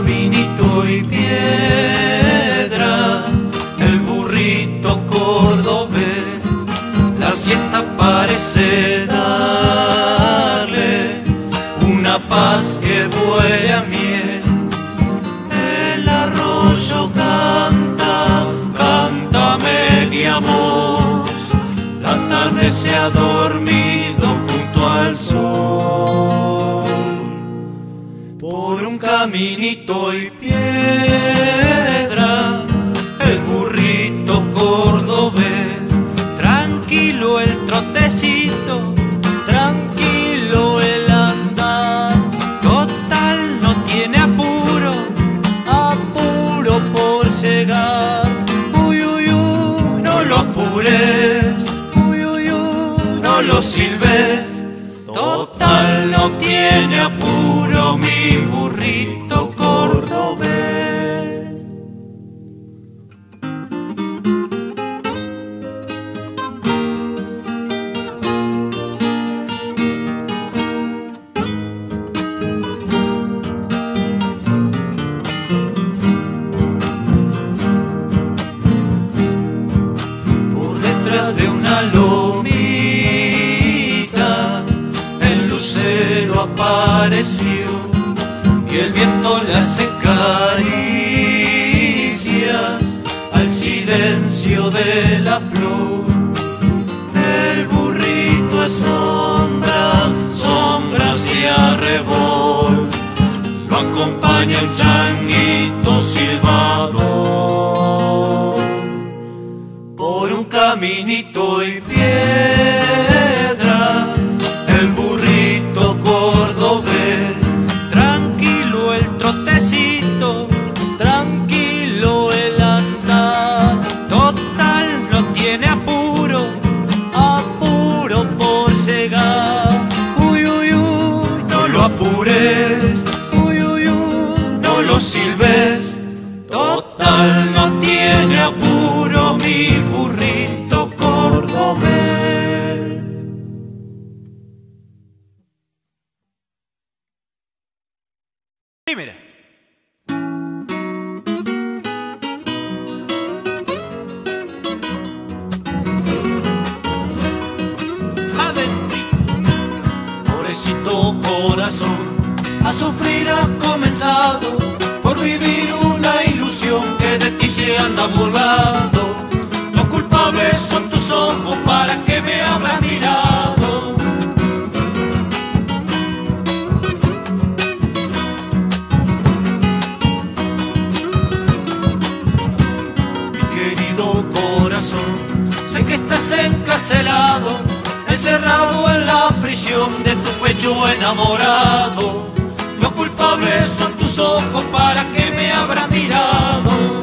caminito y piedra, el burrito cordobés, la siesta parece darle una paz que huele a miel. El arroyo canta, canta media voz, la tarde se ha dormido junto al sol. Por un caminito y piedra, el burrito cordobés, tranquilo el trotecito, tranquilo el andar, total no tiene apuro, apuro por llegar. Uy, uy, uy, no lo apures, uy, uy, uy, no lo silbes, total no tiene apuro mi burrito cordobés. Por detrás de una lomita el lucero apareció y el viento le hace caricias al silencio de la flor. El burrito es sombras, sombras y arrebol, lo acompaña el changuito silbador. Por un caminito y piedra, el burrito cordobés, tranquilo el trotecito, tranquilo el andar, total no tiene apuro, apuro por llegar. Uy, uy, uy, no lo apures, uy, uy, uy, no lo silbes, total no tiene apuro mi burrito cordobés. Primera. Adentro, pobrecito corazón, a sufrir has comenzado por vivir una ilusión que de ti se anda burlando. Los culpables son tus ojos, ¿para qué me habrás mirado? Mi querido corazón, sé que estás encarcelado, encerrado en la prisión de tu pecho enamorado. Los culpables son tus ojos, ¿para qué me habrás mirado?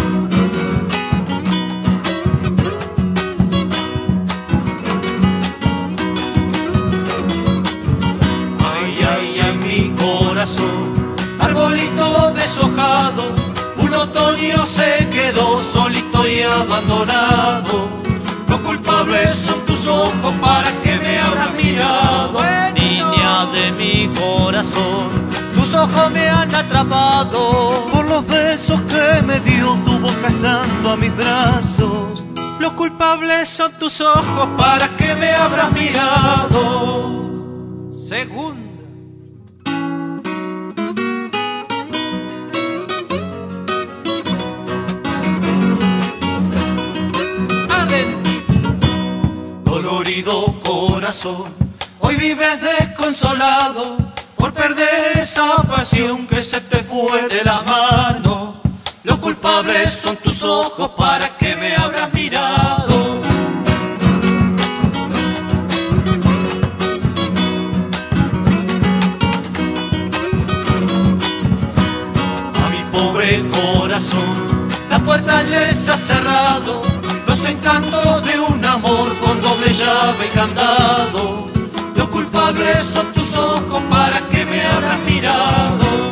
Ay, ay, ay, mi corazón, arbolito deshojado, un otoño se quedó solito y abandonado. Los culpables son tus ojos, ¿para qué me habrás mirado? Niña de mi corazón, tus ojos me han atrapado por los besos que me dio tu boca estando a mis brazos. Los culpables son tus ojos, ¿para qué me habrás mirado? Segunda. Dolorido corazón, hoy vives desconsolado por perder esa pasión que se te fue de la mano. Los culpables son tus ojos, ¿para qué me habrás mirado? A mi pobre corazón la puerta les ha cerrado, los encantos de un amor con doble llave y candado. Los culpables son tus ojos, ¿para qué me habrás mirado?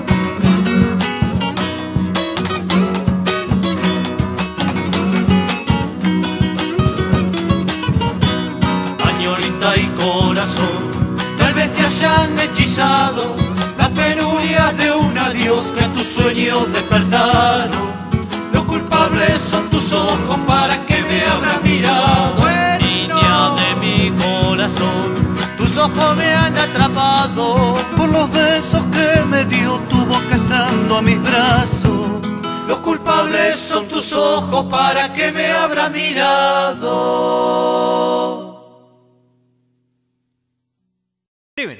Añorita y corazón, tal vez te hayan hechizado las penurias de una a Dios que a tus sueños despertaron. Los culpables son tus ojos para que me habrás mirado. Niña de mi corazón, tus ojos me han atrapado por los besos que me dio tu boca estando a mis brazos. Los culpables son tus ojos para que me habrás mirado. Primero.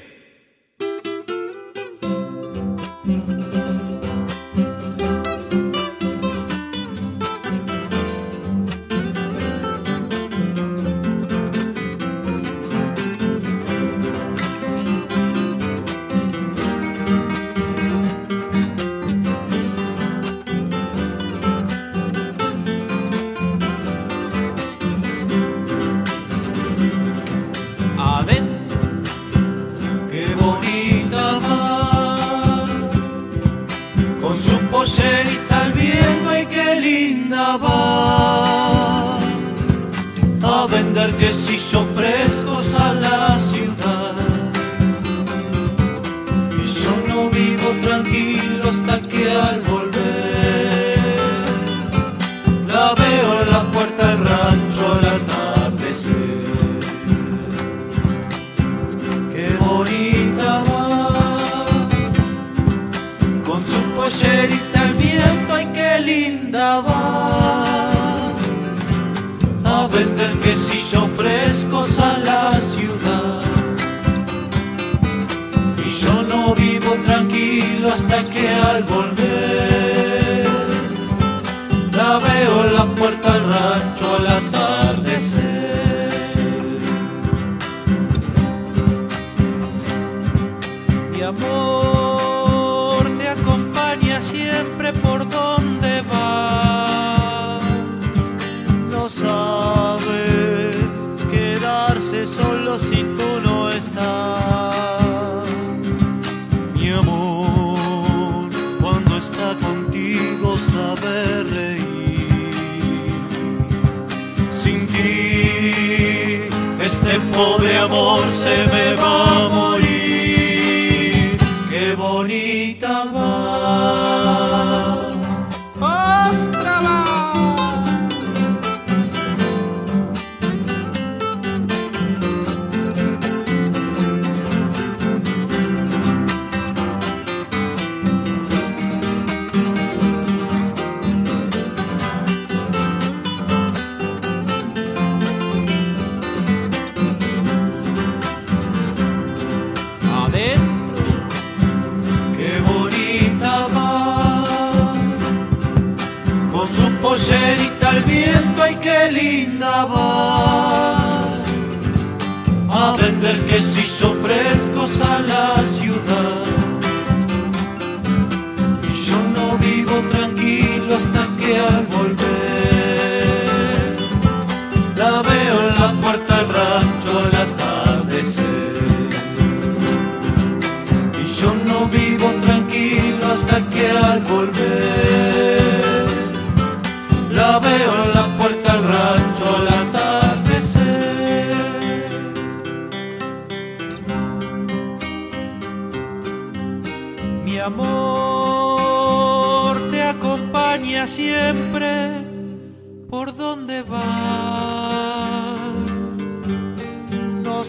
Pollerita al viento, ay qué linda va a vender quesillos frescos a la ciudad. Y yo no vivo tranquilo hasta que al volver la veo en la puerta del rancho al atardecer. Qué bonita va con su pollerita al viento, ay qué linda va a vender quesillos frescos a la ciudad. Y yo no vivo tranquilo hasta que al volver la veo en la puerta del rancho al atardecer. Mi amor te acompaña siempre por donde va. No sabe quedarse solo si tú no estás. Mi amor, cuando está contigo sabe reír. Sin ti este pobre amor se me va a morir. Qué bonita va. ¡Otra va! Adentro, Qué bonita va con su pollerita al viento, ay qué linda va a vender quesillos frescos a la ciudad. Y yo no vivo tranquilo hasta que al volver la veo en la puerta del rancho al atardecer. Y yo no vivo tranquilo hasta que al volver la veo en la puerta del rancho al atardecer. mi amor te acompaña siempre por donde vas. No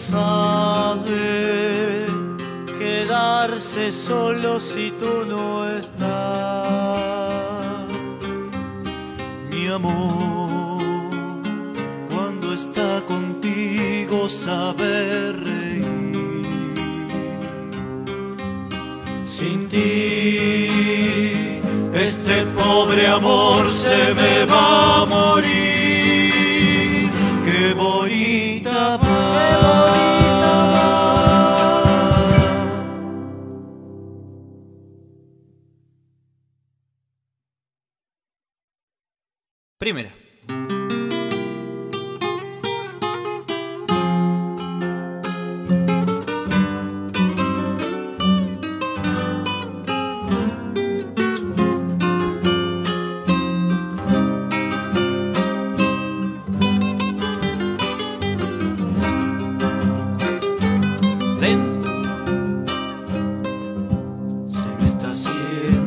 sabe quedarse solo si tú no estás. Mi amor, cuando está contigo sabe reír. Sin ti este pobre amor se me va a morir. Qué bonita va, qué bonita va. Primera. Se me está haciendo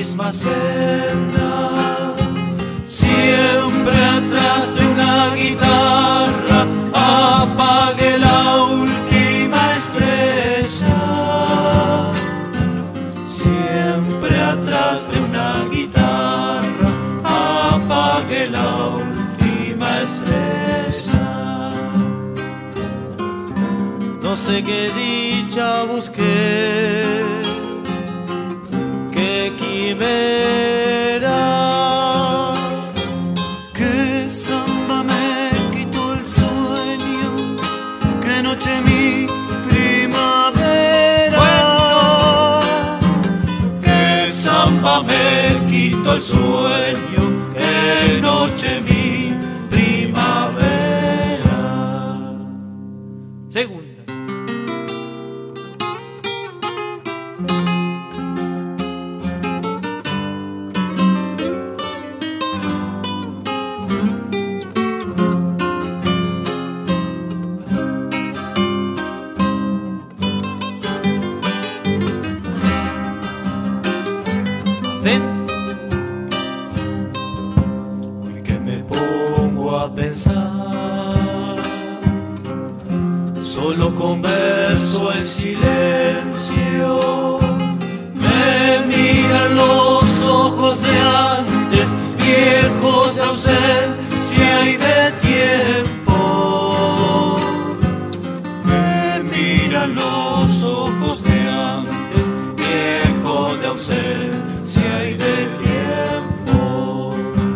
misma senda, siempre atrás de una guitarra, apague la última estrella. Siempre atrás de una guitarra, apague la última estrella. No sé qué dicha busqué, qué quimera, qué samba me quitó el sueño, qué noche mi primavera. Qué samba me quitó el sueño, qué noche mi primavera. Segunda. Ven. Hoy que me pongo a pensar, solo converso en silencio. Me miran los ojos de antes, viejos de ausencia y de tiempo. Me miran los ojos de antes, viejos de ausencia y de tiempo.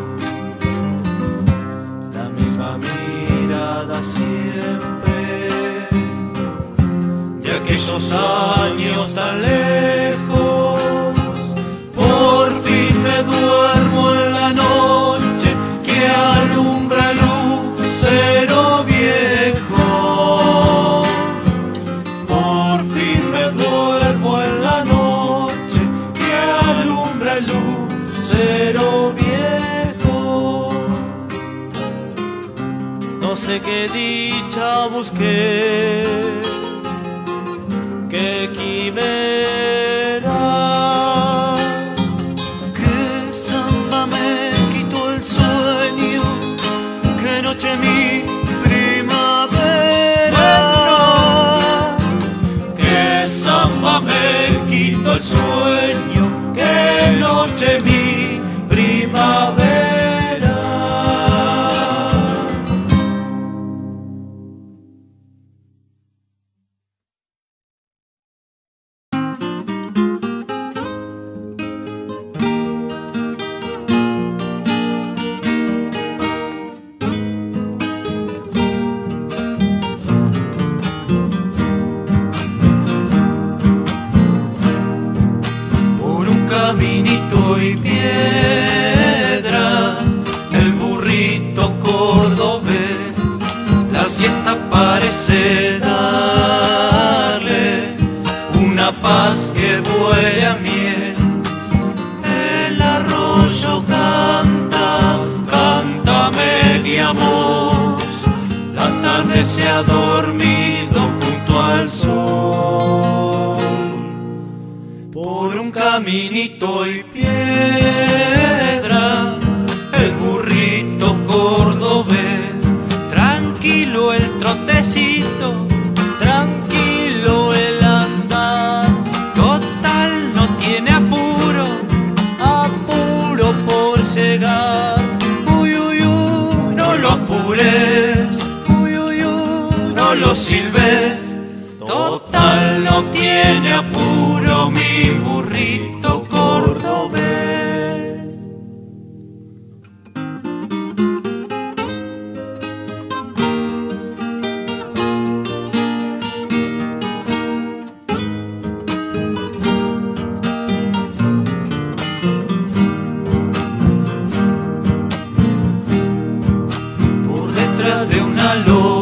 La misma mirada siempre de aquellos años tan lejos. Por fin me duermo en la noche que alumbra el lucero viejo. Por fin me duermo en la noche que alumbra el lucero viejo. No sé qué dicha busqué, qué quimera, qué samba me quitó el sueño, qué noche mi primavera. Qué samba me quitó el sueño, qué noche mi primavera. Caminito y piedra, el burrito cordobés, la siesta parece darle una paz que huele a miel. El arroyo canta, cántame mi amor, la tarde se ha dormido junto al sol. Por un caminito y piedra, el burrito cordobés, tranquilo el trotecito, tranquilo el andar, total no tiene apuro, apuro por llegar. Uy, uy, uy, no lo apures, uy, uy, uy, no lo silbes, total no tiene apuro mi burrito cordobés. Por detrás de una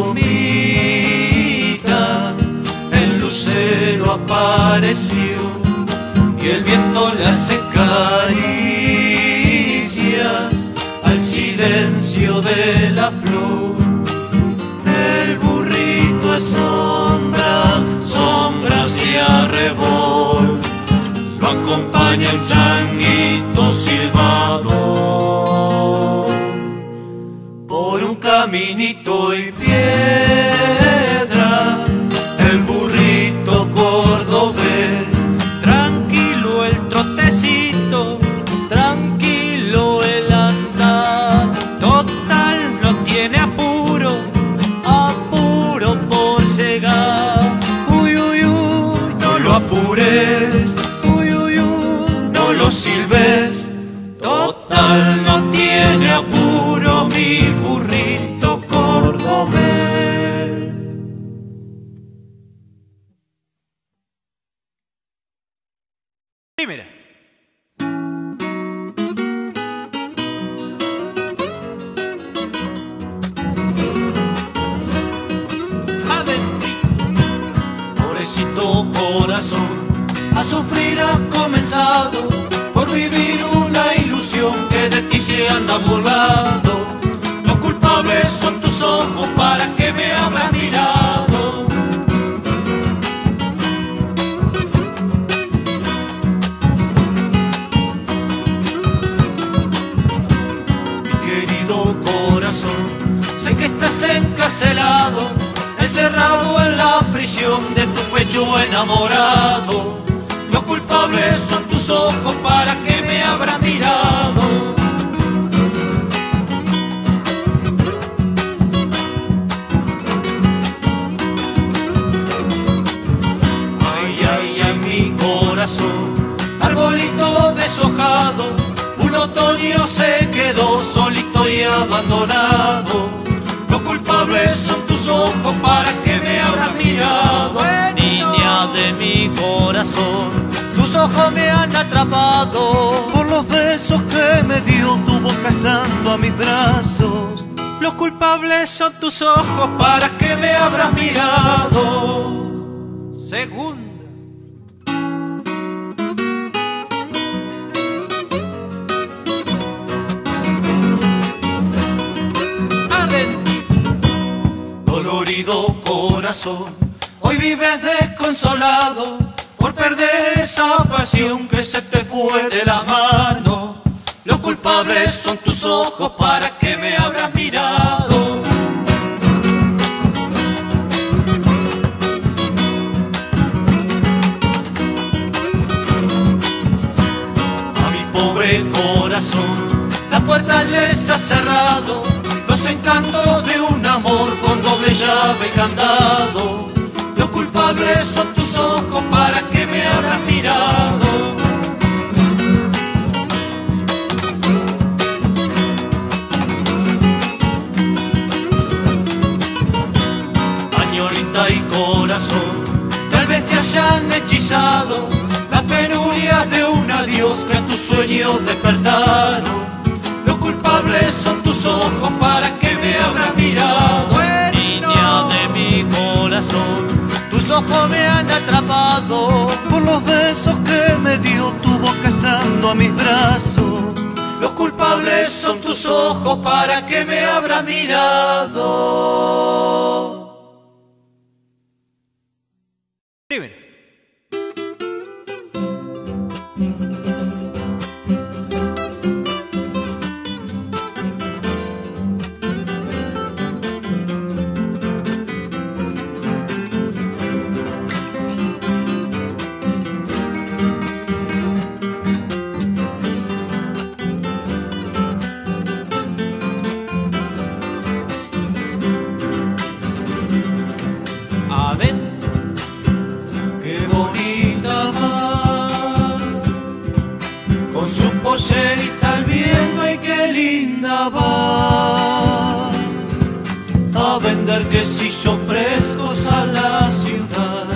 lomita el lucero apareció y el viento le hace caricias al silencio de la flor. El burrito es sombras, sombras y arrebol, lo lo acompaña un changuito silbado por un caminito y piedra, el burrito cordobés. Tranquilo el trotecito, tranquilo el andar, total no tiene apuro, apuro por llegar. Uy, uy, uy, No lo apures, uy, uy, uy. no lo silbes, total no tiene apuro mi burrito cordobés. Primera. Adentro. Pobrecito corazón, a sufrir has comenzado por vivir una ilusión que de ti se anda burlando. Los culpables son tus ojos, ¿para qué me habrás mirado? Mi querido corazón, sé que estás encarcelado, encerrado en la prisión de tu pecho enamorado. Los culpables son tus ojos, ¿para qué me habrás mirado? Ay, ay, ay, mi corazón, arbolito deshojado, un otoño se quedó solito y abandonado. Los culpables son tus ojos, ¿para qué me habrás mirado? Niña de mi corazón, tus ojos me han atrapado Por los besos que me dio tu boca estando a mis brazos. Los culpables son tus ojos, ¿para qué me habrás mirado? segunda. Adentro. Dolorido corazón, hoy vives desconsolado por perder esa pasión que se te fue de la mano. Los culpables son tus ojos, ¿para qué me habrás mirado? A mi pobre corazón, la puerta les ha cerrado, los encantos de un amor con doble llave y candado. Los culpables son tus ojos, ¿para qué me habrás mirado? Añorita y corazón, tal vez te hayan hechizado las penurias de un adiós que a tus sueños despertaron. Los culpables son tus ojos, ¿para qué me habrás mirado? Niña de mi corazón, tus ojos me han atrapado Por los besos que me dio tu boca estando a mis brazos. Los culpables son tus ojos, ¿para qué me habrás mirado? Primera. Adentro. Qué bonita va, con su pollerita al viento, y qué linda va a vender quesillos frescos a la ciudad.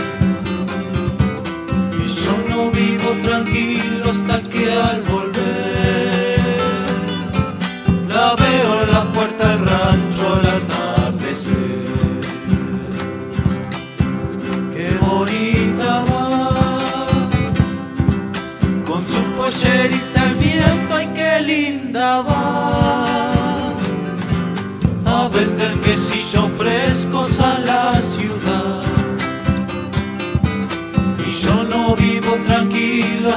Y yo no vivo tranquilo hasta que al volver la veo en la puerta del rancho al atardecer. Bonita va, con su pollerita al viento, ay qué linda va a vender quesillos frescos a la ciudad. Y yo no vivo tranquilo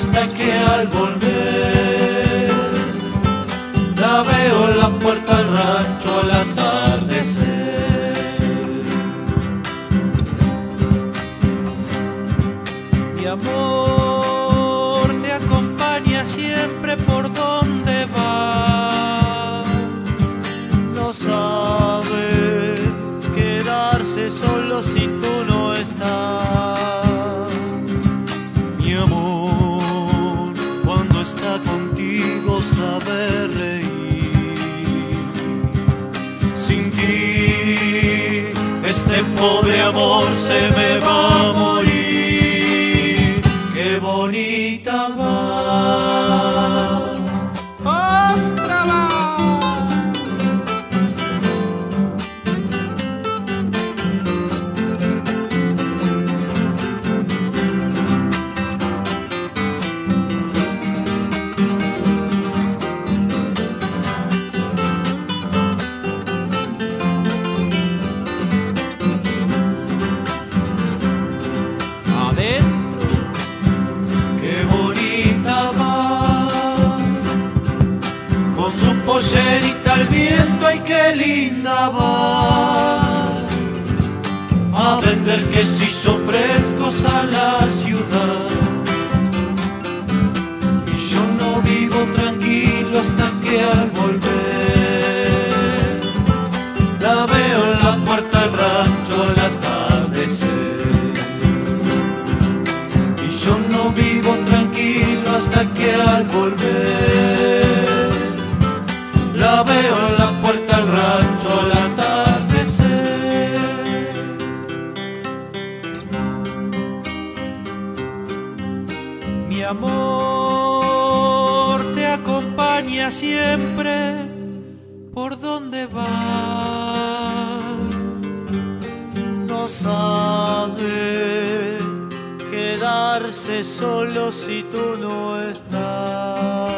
este pobre amor se me va a morir. Qué bonita va. Otra va. Pollerita al viento, ay qué linda va a vender quesillos frescos a la ciudad. Y yo no vivo tranquilo hasta que al volver la veo en la puerta del rancho al atardecer. Y yo no vivo tranquilo hasta que al volver la veo en la puerta del rancho al atardecer. Mi amor te acompaña siempre por donde vas. No sabe quedarse solo si tú no estás.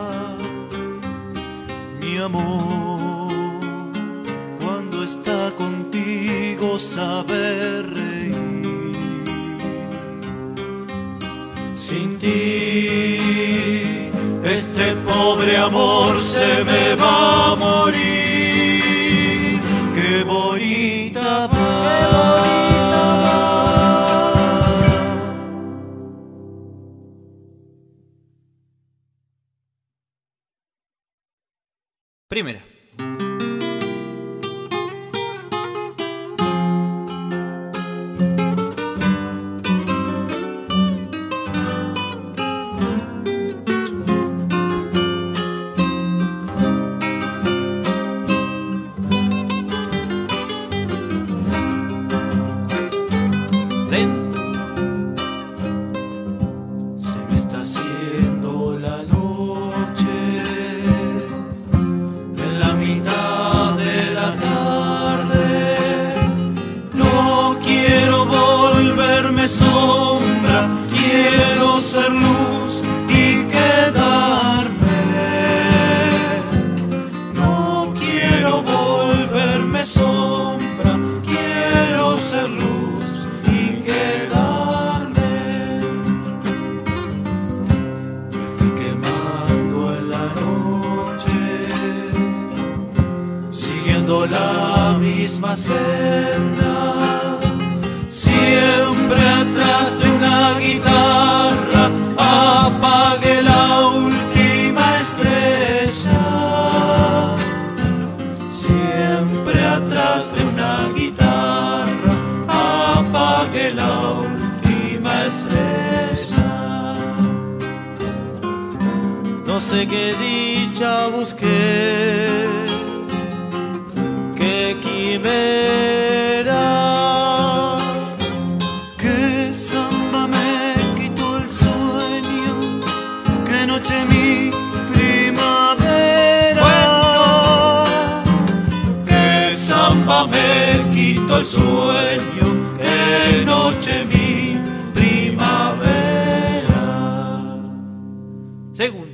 Mi amor, cuando está contigo sabe reír. Sin ti, este pobre amor se me va a morir. Qué bonita va. Primera. Se me está haciendo la noche, en la mitad de la tarde. No quiero volverme sombra, quiero ser luz y quedarme. No quiero volverme sombra, quiero ser luz y quedarme. Me fui quemando en la noche, siguiendo la misma senda, siempre atrás de una guitarra. Apagué la última estrella, siempre atrás de una guitarra. Apagué la última estrella. No sé qué dicha busqué, qué quimera, Que samba me quitó el sueño, que noche mi primavera. Que samba me quitó el sueño, que noche mi primavera. segunda.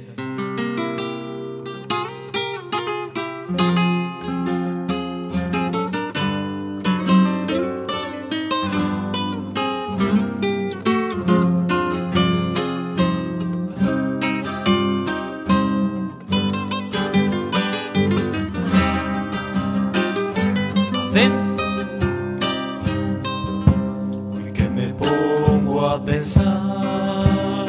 Ven. Hoy que me pongo a pensar,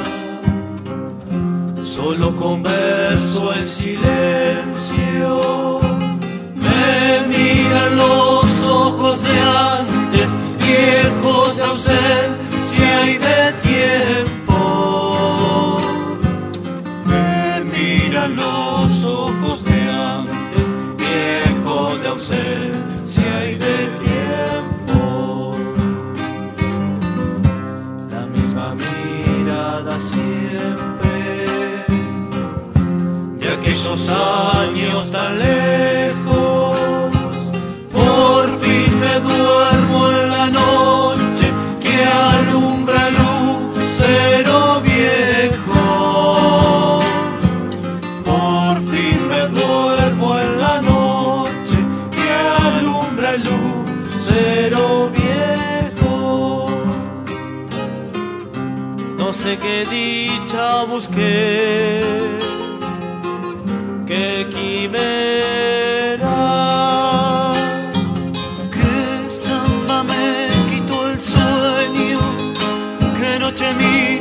solo converso en silencio. Me miran los ojos de antes, viejos de ausencia y de tiempo. Me miran los ojos de antes, viejos de ausencia y de tiempo. años tan lejos. Por fin me duermo en la noche que alumbra el lucero viejo. Por fin me duermo en la noche que alumbra el lucero viejo. No sé qué dicha busqué, qué quimera, que samba me quitó el sueño, que noche mi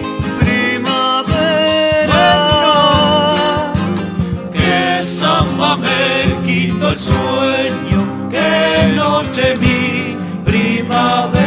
primavera. que samba me quitó el sueño, que noche mi primavera.